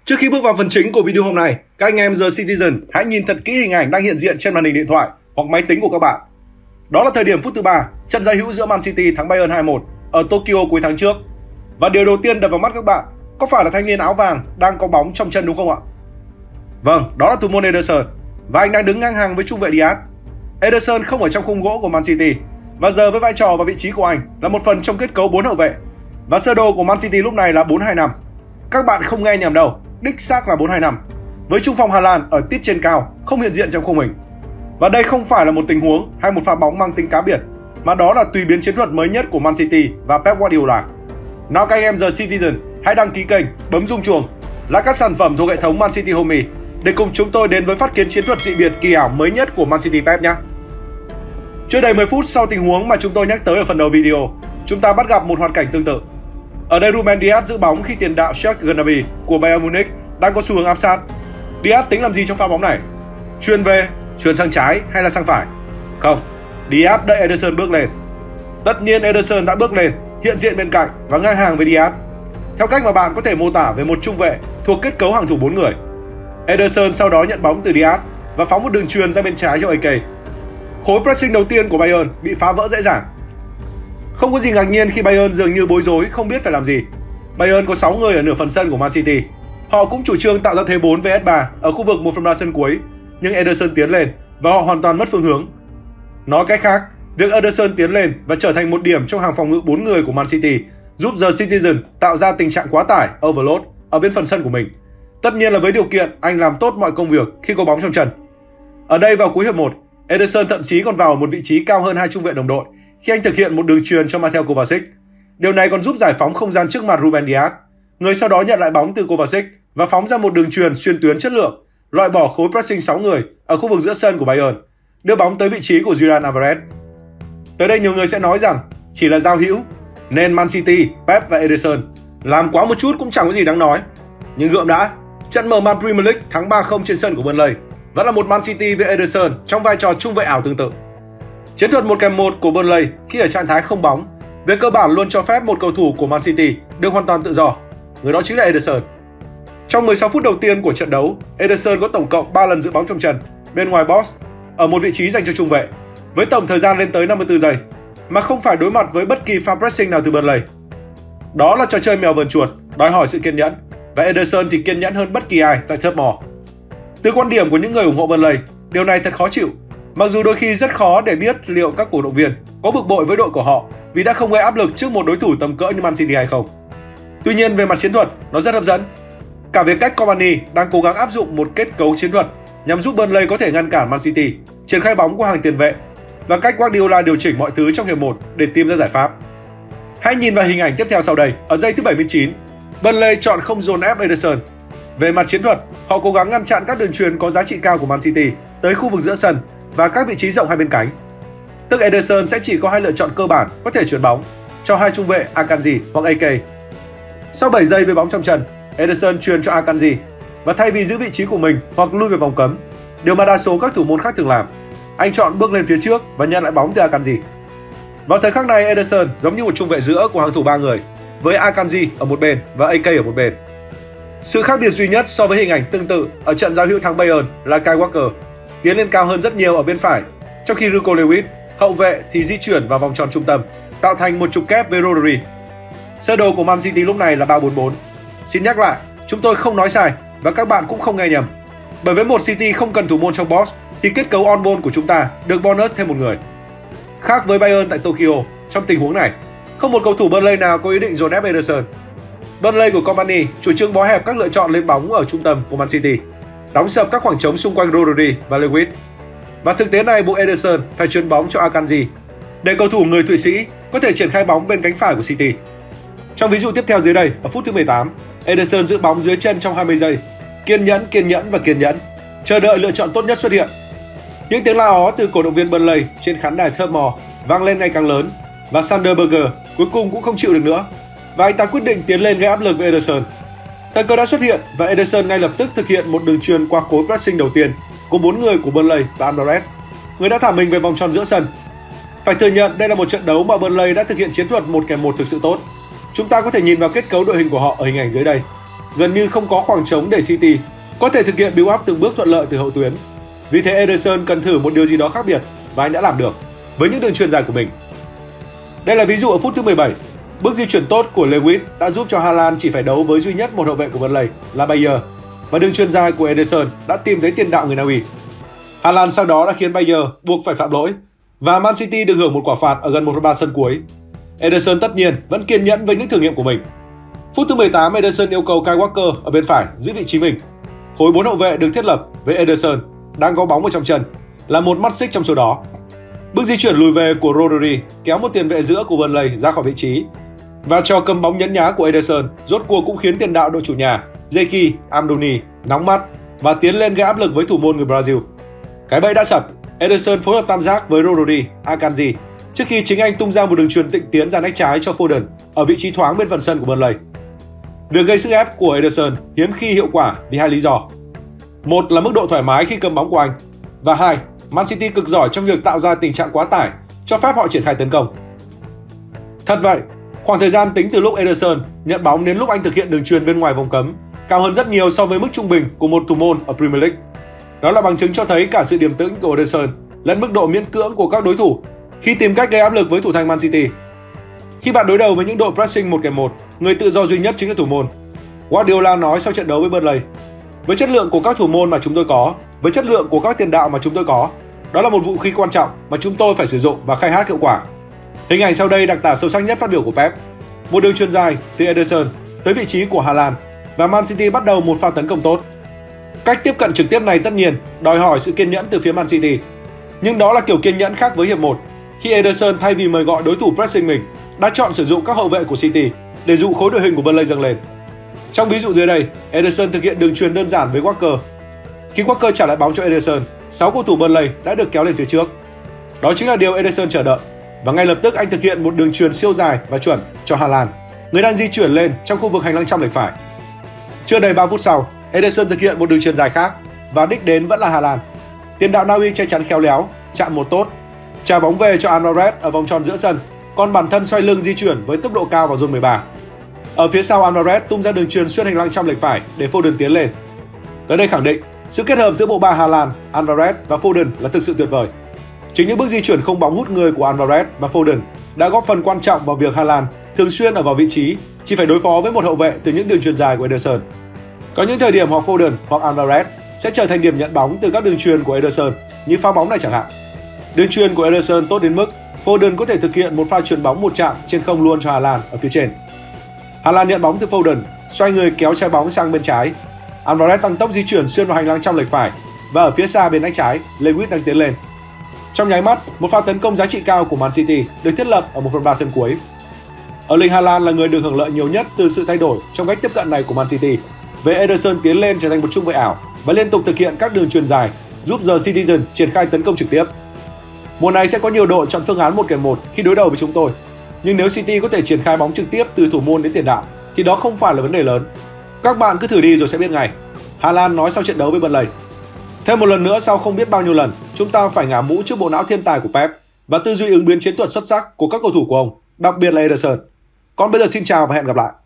Trước khi bước vào phần chính của video hôm nay, các anh em The Citizen hãy nhìn thật kỹ hình ảnh đang hiện diện trên màn hình điện thoại hoặc máy tính của các bạn. Đó là thời điểm phút thứ 3, trận giao hữu giữa Man City thắng Bayern 2-1 ở Tokyo cuối tháng trước. Và điều đầu tiên đập vào mắt các bạn, có phải là thanh niên áo vàng đang có bóng trong chân đúng không ạ? Vâng, đó là thủ môn Ederson và anh đang đứng ngang hàng với trung vệ Diaz. Ederson không ở trong khung gỗ của Man City và giờ với vai trò và vị trí của anh là một phần trong kết cấu 4 hậu vệ. Và sơ đồ của Man City lúc này là 4-2-5. Các bạn không nghe nhầm đâu, đích xác là 4-2-5. Với trung phong Hà Lan ở tít trên cao, không hiện diện trong khung hình. Và đây không phải là một tình huống hay một pha bóng mang tính cá biệt, mà đó là tùy biến chiến thuật mới nhất của Man City và Pep Guardiola. Nào các anh em The Citizen, hãy đăng ký kênh, bấm rung chuông là các sản phẩm thuộc hệ thống Man City Homey để cùng chúng tôi đến với phát kiến chiến thuật dị biệt kỳ ảo mới nhất của Man City Pep nhé. Chưa đầy 10 phút sau tình huống mà chúng tôi nhắc tới ở phần đầu video, chúng ta bắt gặp một hoàn cảnh tương tự. Ở đây Ruben Dias giữ bóng khi tiền đạo Serge Gnabry của Bayern Munich đang có xu hướng áp sát. Dias tính làm gì trong pha bóng này? Chuyền về, chuyền sang trái hay là sang phải? Không, Dias đợi Ederson bước lên. Tất nhiên Ederson đã bước lên, hiện diện bên cạnh và ngang hàng với Dias. Theo cách mà bạn có thể mô tả về một trung vệ thuộc kết cấu hàng thủ 4 người. Ederson sau đó nhận bóng từ Dias và phóng một đường chuyền ra bên trái cho AK. Khối pressing đầu tiên của Bayern bị phá vỡ dễ dàng. Không có gì ngạc nhiên khi Bayern dường như bối rối không biết phải làm gì. Bayern có 6 người ở nửa phần sân của Man City. Họ cũng chủ trương tạo ra thế 4 vs 3 ở khu vực 1/3 sân cuối, nhưng Ederson tiến lên và họ hoàn toàn mất phương hướng. Nói cách khác, việc Ederson tiến lên và trở thành một điểm trong hàng phòng ngự 4 người của Man City giúp The Citizen tạo ra tình trạng quá tải overload ở bên phần sân của mình. Tất nhiên là với điều kiện anh làm tốt mọi công việc khi có bóng trong chân. Ở đây vào cuối hiệp 1, Ederson thậm chí còn vào một vị trí cao hơn hai trung vệ đồng đội khi anh thực hiện một đường chuyền cho Mateo Kovacic. Điều này còn giúp giải phóng không gian trước mặt Ruben Dias, người sau đó nhận lại bóng từ Kovacic và phóng ra một đường chuyền xuyên tuyến chất lượng, loại bỏ khối pressing 6 người ở khu vực giữa sân của Bayern, đưa bóng tới vị trí của Julian Alvarez. Tới đây nhiều người sẽ nói rằng chỉ là giao hữu, nên Man City, Pep và Ederson làm quá một chút cũng chẳng có gì đáng nói. Nhưng gượng đã, trận mở màn Premier League thắng 3-0 trên sân của Burnley vẫn là một Man City với Ederson trong vai trò trung vệ ảo tương tự. Chiến thuật 1-1 của Burnley khi ở trạng thái không bóng, về cơ bản luôn cho phép một cầu thủ của Man City được hoàn toàn tự do. Người đó chính là Ederson. Trong 16 phút đầu tiên của trận đấu, Ederson có tổng cộng 3 lần giữ bóng trong chân bên ngoài box ở một vị trí dành cho trung vệ, với tổng thời gian lên tới 54 giây, mà không phải đối mặt với bất kỳ pha pressing nào từ Burnley. Đó là trò chơi mèo vờn chuột, đòi hỏi sự kiên nhẫn, và Ederson thì kiên nhẫn hơn bất kỳ ai tại Turf Moor. Từ quan điểm của những người ủng hộ Burnley, điều này thật khó chịu. Mặc dù đôi khi rất khó để biết liệu các cổ động viên có bực bội với đội của họ vì đã không gây áp lực trước một đối thủ tầm cỡ như Man City hay không. Tuy nhiên về mặt chiến thuật, nó rất hấp dẫn. Cả về cách Company đang cố gắng áp dụng một kết cấu chiến thuật nhằm giúp Burnley có thể ngăn cản Man City triển khai bóng qua hàng tiền vệ, và cách Guardiola điều chỉnh mọi thứ trong hiệp 1 để tìm ra giải pháp. Hãy nhìn vào hình ảnh tiếp theo sau đây. Ở giây thứ 79, Burnley chọn không dồn ép Ederson. Về mặt chiến thuật, họ cố gắng ngăn chặn các đường chuyền có giá trị cao của Man City tới khu vực giữa sân và các vị trí rộng hai bên cánh. Tức Ederson sẽ chỉ có hai lựa chọn cơ bản có thể chuyền bóng cho hai trung vệ Akanji hoặc AK. Sau 7 giây với bóng trong chân, Ederson chuyền cho Akanji và thay vì giữ vị trí của mình hoặc lui về vòng cấm, điều mà đa số các thủ môn khác thường làm, anh chọn bước lên phía trước và nhận lại bóng từ Akanji. Vào thời khắc này, Ederson giống như một trung vệ giữa của hàng thủ 3 người, với Akanji ở một bên và AK ở một bên. Sự khác biệt duy nhất so với hình ảnh tương tự ở trận giao hữu thắng Bayern là Kyle Walker tiến lên cao hơn rất nhiều ở bên phải, trong khi Rico Lewis, hậu vệ thì di chuyển vào vòng tròn trung tâm, tạo thành một trục kép với Rodri. Sơ đồ của Man City lúc này là 3-4-4. Xin nhắc lại, chúng tôi không nói sai và các bạn cũng không nghe nhầm. Bởi với một City không cần thủ môn trong box thì kết cấu on ball của chúng ta được bonus thêm một người. Khác với Bayern tại Tokyo, trong tình huống này, không một cầu thủ Burnley nào có ý định dồn ép Ederson. Burnley của Company chủ trương bó hẹp các lựa chọn lên bóng ở trung tâm của Man City, đóng sập các khoảng trống xung quanh Rodri và Lewis. Và thực tế này buộc Ederson phải chuyền bóng cho Akanji để cầu thủ người Thụy Sĩ có thể triển khai bóng bên cánh phải của City. Trong ví dụ tiếp theo dưới đây, ở phút thứ 18, Ederson giữ bóng dưới chân trong 20 giây, kiên nhẫn và kiên nhẫn, chờ đợi lựa chọn tốt nhất xuất hiện. Những tiếng la ó từ cổ động viên Burnley trên khán đài Turf Moor vang lên ngày càng lớn và Sander Berge cuối cùng cũng không chịu được nữa và anh ta quyết định tiến lên gây áp lực với Ederson. Thời cơ đã xuất hiện và Ederson ngay lập tức thực hiện một đường chuyền qua khối pressing đầu tiên của 4 người của Burnley và Alvarez, người đã thả mình về vòng tròn giữa sân. Phải thừa nhận đây là một trận đấu mà Burnley đã thực hiện chiến thuật 1-1 thực sự tốt. Chúng ta có thể nhìn vào kết cấu đội hình của họ ở hình ảnh dưới đây. gần như không có khoảng trống để City có thể thực hiện build up từng bước thuận lợi từ hậu tuyến. Vì thế Ederson cần thử một điều gì đó khác biệt và anh đã làm được với những đường chuyền dài của mình. Đây là ví dụ ở phút thứ 17. Bước di chuyển tốt của Lewis đã giúp cho Haaland chỉ phải đấu với duy nhất một hậu vệ của Burnley là Bayer, và đường chuyền dài của Ederson đã tìm thấy tiền đạo người Na Uy. Haaland sau đó đã khiến Bayer buộc phải phạm lỗi và Man City được hưởng một quả phạt ở gần 1/3 sân cuối. Ederson tất nhiên vẫn kiên nhẫn với những thử nghiệm của mình. Phút thứ 18, Ederson yêu cầu Kyle Walker ở bên phải giữ vị trí mình. Khối 4 hậu vệ được thiết lập với Ederson đang có bóng ở trong chân, là một mắt xích trong số đó. Bước di chuyển lùi về của Rodri kéo một tiền vệ giữa của Burnley ra khỏi vị trí, và trò cầm bóng nhấn nhá của Ederson rốt cuộc cũng khiến tiền đạo đội chủ nhà Zeki Amdouni nóng mắt và tiến lên gây áp lực với thủ môn người Brazil. Cái bẫy đã sập. Ederson phối hợp tam giác với Rodri Akanji trước khi chính anh tung ra một đường chuyền tịnh tiến ra nách trái cho Foden ở vị trí thoáng bên phần sân của Burnley. Việc gây sức ép của Ederson hiếm khi hiệu quả vì hai lý do. Một là mức độ thoải mái khi cầm bóng của anh, và hai, Man City cực giỏi trong việc tạo ra tình trạng quá tải, cho phép họ triển khai tấn công. Thật vậy, khoảng thời gian tính từ lúc Ederson nhận bóng đến lúc anh thực hiện đường chuyền bên ngoài vòng cấm cao hơn rất nhiều so với mức trung bình của một thủ môn ở Premier League. Đó là bằng chứng cho thấy cả sự điềm tĩnh của Ederson lẫn mức độ miễn cưỡng của các đối thủ khi tìm cách gây áp lực với thủ thành Man City. Khi bạn đối đầu với những đội pressing 1-1, người tự do duy nhất chính là thủ môn. Guardiola nói sau trận đấu với Burnley: với chất lượng của các thủ môn mà chúng tôi có, với chất lượng của các tiền đạo mà chúng tôi có, đó là một vũ khí quan trọng mà chúng tôi phải sử dụng và khai thác hiệu quả. Hình ảnh sau đây đặc tả sâu sắc nhất phát biểu của Pep. Một đường chuyền dài từ Ederson tới vị trí của Haaland và Man City bắt đầu một pha tấn công tốt. Cách tiếp cận trực tiếp này tất nhiên đòi hỏi sự kiên nhẫn từ phía Man City, nhưng đó là kiểu kiên nhẫn khác với hiệp 1, khi Ederson thay vì mời gọi đối thủ pressing mình đã chọn sử dụng các hậu vệ của City để dụ khối đội hình của Burnley dâng lên. Trong ví dụ dưới đây, Ederson thực hiện đường chuyền đơn giản với Walker. Khi Walker trả lại bóng cho Ederson, 6 cầu thủ Burnley đã được kéo lên phía trước. Đó chính là điều Ederson chờ đợi, và ngay lập tức anh thực hiện một đường chuyền siêu dài và chuẩn cho Haaland, người đang di chuyển lên trong khu vực hành lang trong lệch phải. Chưa đầy 3 phút sau, Ederson thực hiện một đường chuyền dài khác và đích đến vẫn là Haaland. Tiền đạo Na Uy che chắn khéo léo, chạm một tốt, trả bóng về cho Alvarez ở vòng tròn giữa sân, còn bản thân xoay lưng di chuyển với tốc độ cao vào zone 13. Ở phía sau, Alvarez tung ra đường chuyền xuyên hành lang trong lệch phải để Foden tiến lên. Tới đây khẳng định sự kết hợp giữa bộ ba Haaland, Alvarez và Foden là thực sự tuyệt vời. Chính những bước di chuyển không bóng hút người của Alvarez và Foden đã góp phần quan trọng vào việc Haaland thường xuyên ở vào vị trí chỉ phải đối phó với một hậu vệ từ những đường chuyền dài của Ederson. Có những thời điểm hoặc Foden hoặc Alvarez sẽ trở thành điểm nhận bóng từ các đường chuyền của Ederson, như pha bóng này chẳng hạn. Đường chuyền của Ederson tốt đến mức Foden có thể thực hiện một pha chuyền bóng một chạm trên không luôn cho Haaland ở phía trên. Haaland nhận bóng từ Foden, xoay người kéo trái bóng sang bên trái. Alvarez tăng tốc di chuyển xuyên vào hành lang trong lệch phải, và ở phía xa bên nách trái, Lewis đang tiến lên. Trong nháy mắt, một pha tấn công giá trị cao của Man City được thiết lập ở 1/3 sân cuối. Erling Haaland là người được hưởng lợi nhiều nhất từ sự thay đổi trong cách tiếp cận này của Man City, với Ederson tiến lên trở thành một trung vệ ảo và liên tục thực hiện các đường chuyền dài, giúp The Citizen triển khai tấn công trực tiếp. Mùa này sẽ có nhiều đội chọn phương án 1-1 khi đối đầu với chúng tôi, nhưng nếu City có thể triển khai bóng trực tiếp từ thủ môn đến tiền đạo thì đó không phải là vấn đề lớn. Các bạn cứ thử đi rồi sẽ biết ngay, Haaland nói sau trận đấu với Burnley. Thêm một lần nữa, sau không biết bao nhiêu lần, chúng ta phải ngả mũ trước bộ não thiên tài của Pep và tư duy ứng biến chiến thuật xuất sắc của các cầu thủ của ông, đặc biệt là Ederson. Còn bây giờ xin chào và hẹn gặp lại.